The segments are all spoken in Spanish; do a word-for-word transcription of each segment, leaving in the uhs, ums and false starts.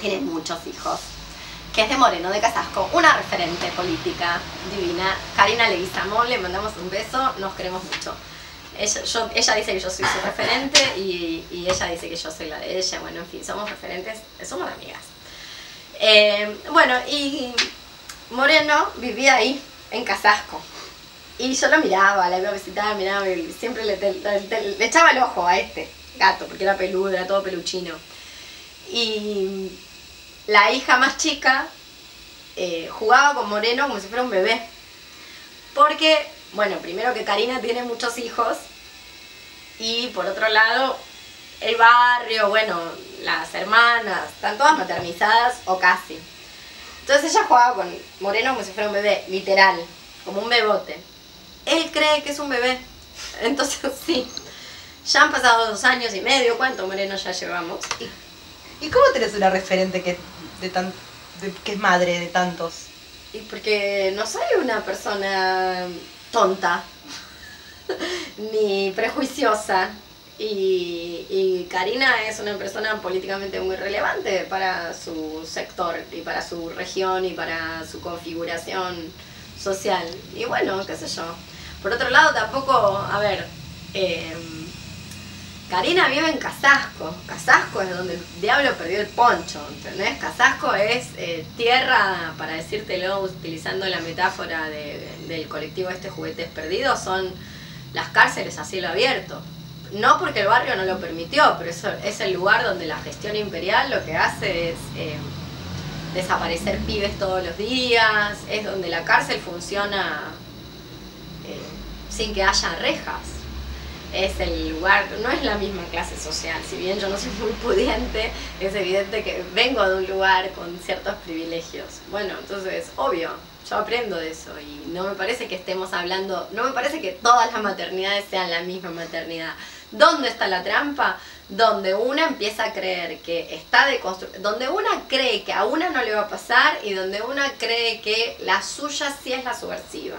tiene muchos hijos, que es de Moreno, de Casasco, una referente política divina. Karina Leguizamón, le mandamos un beso, nos queremos mucho. Ella, yo, ella dice que yo soy su referente y, y ella dice que yo soy la de ella. Bueno, en fin, somos referentes, somos amigas. Eh, bueno, y Moreno vivía ahí, en Casasco. Y yo lo miraba, la iba a visitar, miraba, y siempre le, le, le, le echaba el ojo a este gato, porque era peludo, era todo peluchino. Y la hija más chica eh, jugaba con Moreno como si fuera un bebé. Porque, bueno, primero que Karina tiene muchos hijos y por otro lado, el barrio, bueno, las hermanas, están todas maternizadas o casi. Entonces ella jugaba con Moreno como si fuera un bebé, literal, como un bebote. Él cree que es un bebé, entonces sí. Ya han pasado dos años y medio, ¿cuánto Moreno ya llevamos? ¿Y, ¿y cómo tenés una referente que, de tan, de, que es madre de tantos? Y porque no soy una persona tonta, ni prejuiciosa. Y, y Karina es una persona políticamente muy relevante para su sector y para su región y para su configuración social. Y bueno, qué sé yo. Por otro lado, tampoco, a ver, eh, Karina vive en Casasco. Casasco es donde el diablo perdió el poncho, ¿entendés? Casasco es eh, tierra, para decírtelo utilizando la metáfora de, del colectivo este Juguetes Perdidos, son las cárceles a cielo abierto. No porque el barrio no lo permitió, pero eso es el lugar donde la gestión imperial lo que hace es eh, desaparecer pibes todos los días, es donde la cárcel funciona eh, sin que haya rejas. Es el lugar, no es la misma clase social, si bien yo no soy muy pudiente, es evidente que vengo de un lugar con ciertos privilegios. Bueno, entonces, obvio, yo aprendo de eso y no me parece que estemos hablando, no me parece que todas las maternidades sean la misma maternidad. ¿Dónde está la trampa? Donde una empieza a creer que está deconstruida, donde una cree que a una no le va a pasar y donde una cree que la suya sí es la subversiva.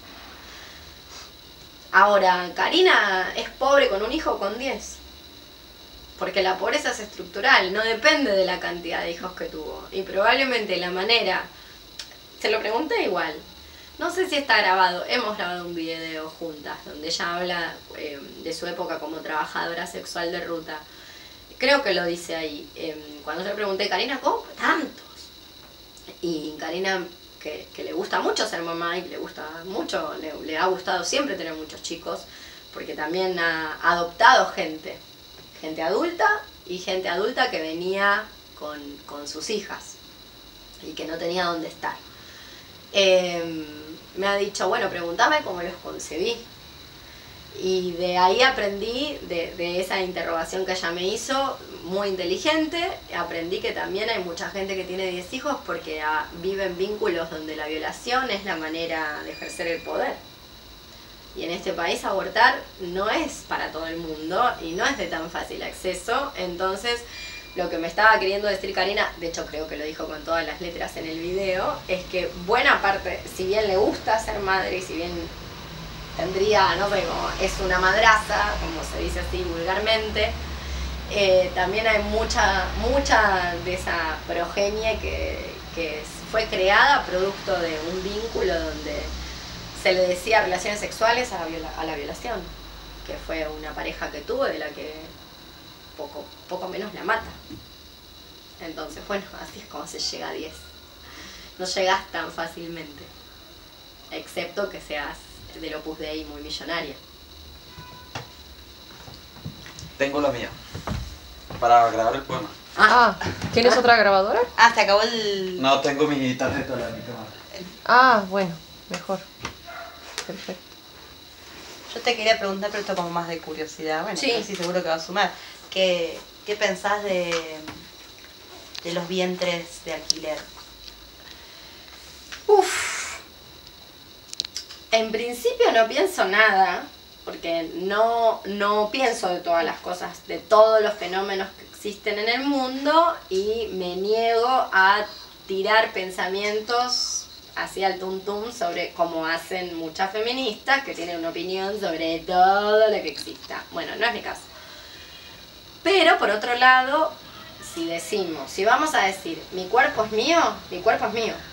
Ahora, Karina es pobre con un hijo o con diez. Porque la pobreza es estructural, no depende de la cantidad de hijos que tuvo. Y probablemente la manera, se lo pregunté igual, no sé si está grabado, hemos grabado un video juntas donde ella habla eh, de su época como trabajadora sexual de ruta. Creo que lo dice ahí. Eh, cuando yo le pregunté, Karina, ¿cómo tantos? Y Karina, que, que le gusta mucho ser mamá y que le gusta mucho, le, le ha gustado siempre tener muchos chicos, porque también ha adoptado gente, gente adulta y gente adulta que venía con, con sus hijas y que no tenía dónde estar. Eh, me ha dicho, bueno, pregúntame cómo los concebí. Y de ahí aprendí, de, de esa interrogación que ella me hizo, muy inteligente, aprendí que también hay mucha gente que tiene diez hijos porque a, vive en vínculos donde la violación es la manera de ejercer el poder. Y en este país abortar no es para todo el mundo y no es de tan fácil acceso, entonces lo que me estaba queriendo decir Karina, de hecho creo que lo dijo con todas las letras en el video, es que buena parte, si bien le gusta ser madre y si bien tendría, no sé, como es una madraza, como se dice así vulgarmente, eh, también hay mucha, mucha de esa progenie que, que fue creada producto de un vínculo donde se le decía relaciones sexuales a la, viola, a la violación, que fue una pareja que tuvo de la que poco, poco menos la mata. Entonces, bueno, así es como se llega a diez. No llegas tan fácilmente, excepto que seas del Opus Dei muy millonaria. Tengo la mía, para grabar el poema. Ah, ¿tienes ah. otra grabadora? Ah, se acabó el... No, tengo mi tarjeta, la mi cámara. Ah, bueno, mejor. Perfecto. Yo te quería preguntar, pero esto como más de curiosidad, bueno, sí, sí seguro que va a sumar. ¿Qué, qué pensás de, de los vientres de alquiler? Uf. En principio no pienso nada, porque no, no pienso de todas las cosas, de todos los fenómenos que existen en el mundo y me niego a tirar pensamientos hacia el tuntum sobre cómo hacen muchas feministas que tienen una opinión sobre todo lo que exista. Bueno, no es mi caso. Pero por otro lado, si decimos, si vamos a decir, mi cuerpo es mío, mi cuerpo es mío.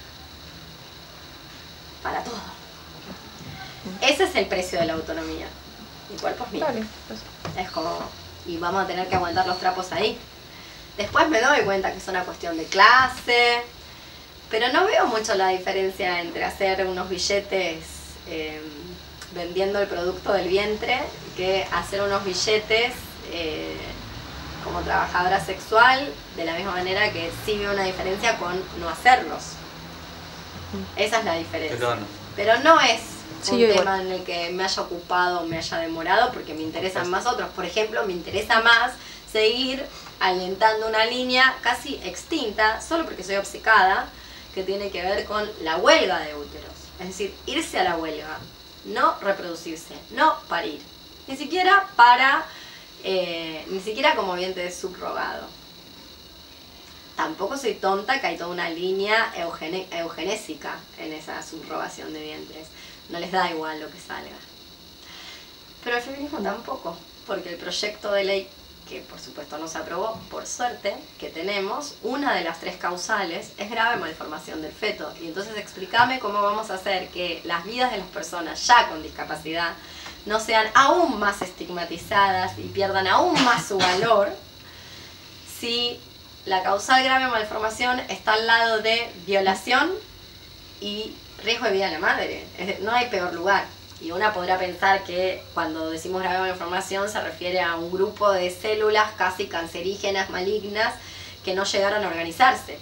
Para todo. Ese es el precio de la autonomía. Mi cuerpo es mío. Vale, pues, Es como, y vamos a tener que aguantar los trapos ahí. Después me doy cuenta que es una cuestión de clase, pero no veo mucho la diferencia entre hacer unos billetes eh, vendiendo el producto del vientre que hacer unos billetes eh, como trabajadora sexual, de la misma manera que sí veo una diferencia con no hacerlos. Esa es la diferencia. Pero no. Pero no es Sí, un yo tema igual. en el que me haya ocupado o me haya demorado, porque me interesan más otros. Por ejemplo, me interesa más seguir alentando una línea casi extinta, solo porque soy obcecada, que tiene que ver con la huelga de úteros. Es decir, irse a la huelga, no reproducirse, no parir. Ni siquiera para, eh, ni siquiera como vientre subrogado. Tampoco soy tonta que hay toda una línea eugene- eugenésica en esa subrogación de vientres. No les da igual lo que salga. Pero el feminismo tampoco, porque el proyecto de ley, que por supuesto no se aprobó, por suerte, que tenemos, una de las tres causales es grave malformación del feto. Y entonces explícame cómo vamos a hacer que las vidas de las personas ya con discapacidad no sean aún más estigmatizadas y pierdan aún más su valor si la causal grave malformación está al lado de violación y riesgo de vida de la madre. Es- no hay peor lugar. Y una podrá pensar que cuando decimos grave malformación se refiere a un grupo de células casi cancerígenas, malignas, que no llegaron a organizarse.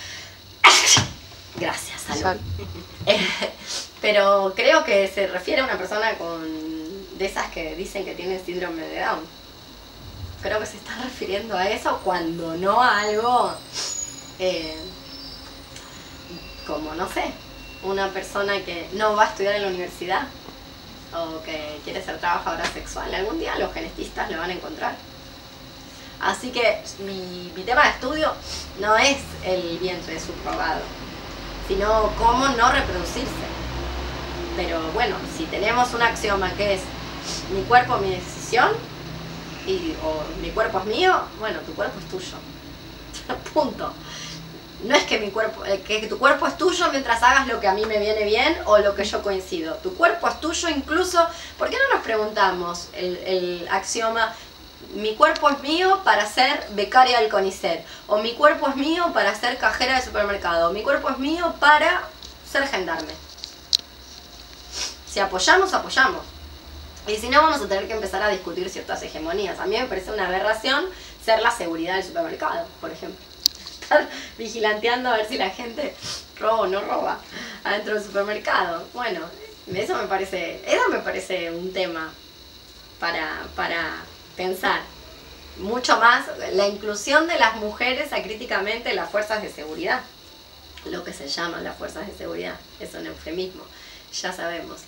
Gracias, salud. sal. Eh, Pero creo que se refiere a una persona con de esas que dicen que tienen síndrome de Down. Creo que se está refiriendo a eso cuando no a algo eh, como, no sé, una persona que no va a estudiar en la universidad o que quiere ser trabajadora sexual. Algún día los genetistas lo van a encontrar. Así que mi, mi tema de estudio no es el vientre subrogado, sino cómo no reproducirse. Pero bueno, si tenemos un axioma que es mi cuerpo, mi decisión, y, o mi cuerpo es mío, bueno, tu cuerpo es tuyo. Punto. No es que mi cuerpo, eh, que tu cuerpo es tuyo mientras hagas lo que a mí me viene bien o lo que yo coincido. Tu cuerpo es tuyo incluso, ¿por qué no nos preguntamos el, el axioma mi cuerpo es mío para ser becaria del CONICET, o mi cuerpo es mío para ser cajera de supermercado, o mi cuerpo es mío para ser gendarme? Si apoyamos, apoyamos. Y si no, vamos a tener que empezar a discutir ciertas hegemonías. A mí me parece una aberración ser la seguridad del supermercado, por ejemplo. Estar vigilanteando a ver si la gente roba o no roba adentro del supermercado. Bueno, eso me parece, eso me parece un tema para, para pensar. Mucho más la inclusión de las mujeres acríticamente en las fuerzas de seguridad. Lo que se llaman las fuerzas de seguridad. Es un eufemismo, ya sabemos.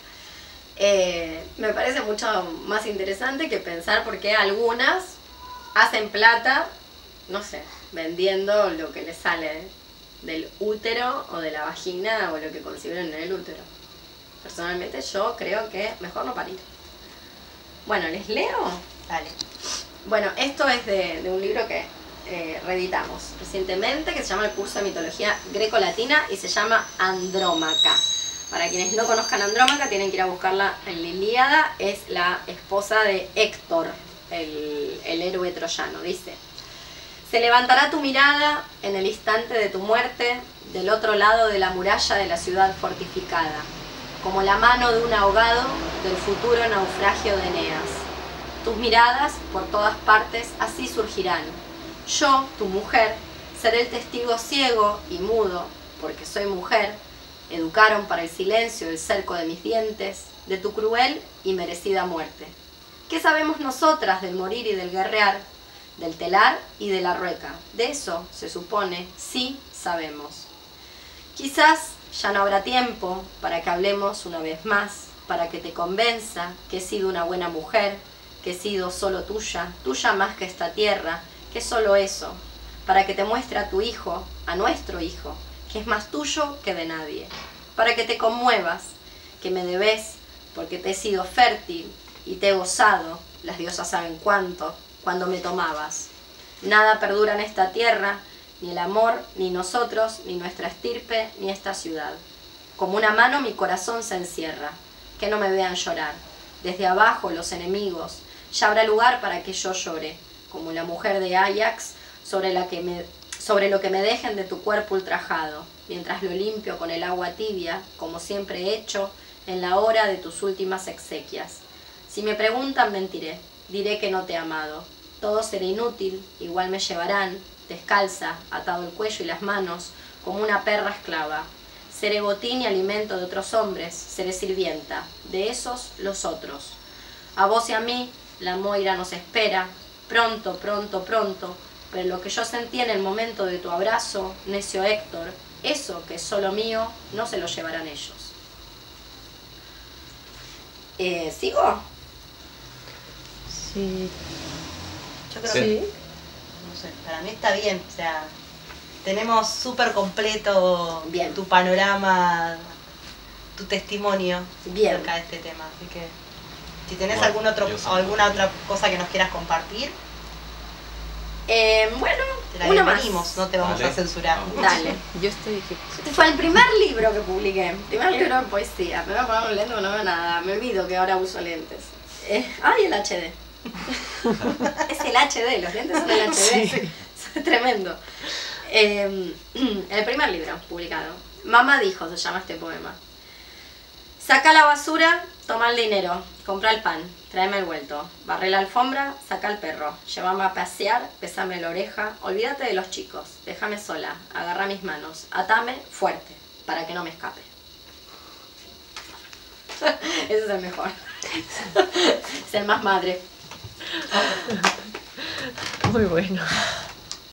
Eh, me parece mucho más interesante que pensar por qué algunas hacen plata, no sé, vendiendo lo que les sale del útero o de la vagina o lo que conciben en el útero. Personalmente yo creo que mejor no parir. Bueno, ¿les leo? Dale. Bueno, esto es de, de un libro que eh, reeditamos recientemente, que se llama El curso de mitología greco-latina y se llama Andrómaca. Para quienes no conozcan a Andrómaca, tienen que ir a buscarla en la Ilíada. Es la esposa de Héctor, el, el héroe troyano. Dice: se levantará tu mirada en el instante de tu muerte del otro lado de la muralla de la ciudad fortificada, como la mano de un ahogado del futuro naufragio de Eneas. Tus miradas por todas partes así surgirán. Yo, tu mujer, seré el testigo ciego y mudo, porque soy mujer. Educaron para el silencio el cerco de mis dientes, de tu cruel y merecida muerte. ¿Qué sabemos nosotras del morir y del guerrear, del telar y de la rueca? De eso, se supone, sí sabemos. Quizás ya no habrá tiempo para que hablemos una vez más, para que te convenza que he sido una buena mujer, que he sido solo tuya, tuya más que esta tierra, que es solo eso, para que te muestre a tu hijo, a nuestro hijo, que es más tuyo que de nadie, para que te conmuevas, que me debes, porque te he sido fértil y te he gozado, las diosas saben cuánto, cuando me tomabas. Nada perdura en esta tierra, ni el amor, ni nosotros, ni nuestra estirpe, ni esta ciudad. Como una mano mi corazón se encierra, que no me vean llorar. Desde abajo los enemigos, ya habrá lugar para que yo llore, como la mujer de Ajax, sobre, la que me, sobre lo que me dejen de tu cuerpo ultrajado, mientras lo limpio con el agua tibia, como siempre he hecho, en la hora de tus últimas exequias. Si me preguntan, mentiré, diré que no te he amado. Todo será inútil, igual me llevarán, descalza, atado el cuello y las manos, como una perra esclava. Seré botín y alimento de otros hombres, seré sirvienta, de esos los otros. A vos y a mí, la Moira nos espera, pronto, pronto, pronto, pero lo que yo sentí en el momento de tu abrazo, necio Héctor, eso que es solo mío, no se lo llevarán ellos. Eh, ¿Sigo? Sí. Yo creo Sí. que, Sí. no sé, para mí está bien, o sea, tenemos súper completo Bien. tu panorama, tu testimonio Bien. acerca de este tema, así que si tenés Bueno, algún otro, yo sí. alguna otra cosa que nos quieras compartir, Eh, bueno, te la uno más. bienvenimos, no te vamos Dale. a censurar. No. Dale. Yo estoy aquí. Este fue el primer libro que publiqué. Primer libro de poesía. Me voy a poner un lente porque no veo nada. Me olvido que ahora uso lentes. Eh, ay, el H D. Es el H D, los lentes son el H D. Sí. Es tremendo. Eh, el primer libro publicado. Mamá dijo, se llama este poema. Saca la basura, toma el dinero, compra el pan, tráeme el vuelto, barre la alfombra, saca el perro, llévame a pasear, pésame la oreja, olvídate de los chicos, déjame sola, agarra mis manos, atame fuerte, para que no me escape. Ese es el mejor. Es el más madre. Muy bueno.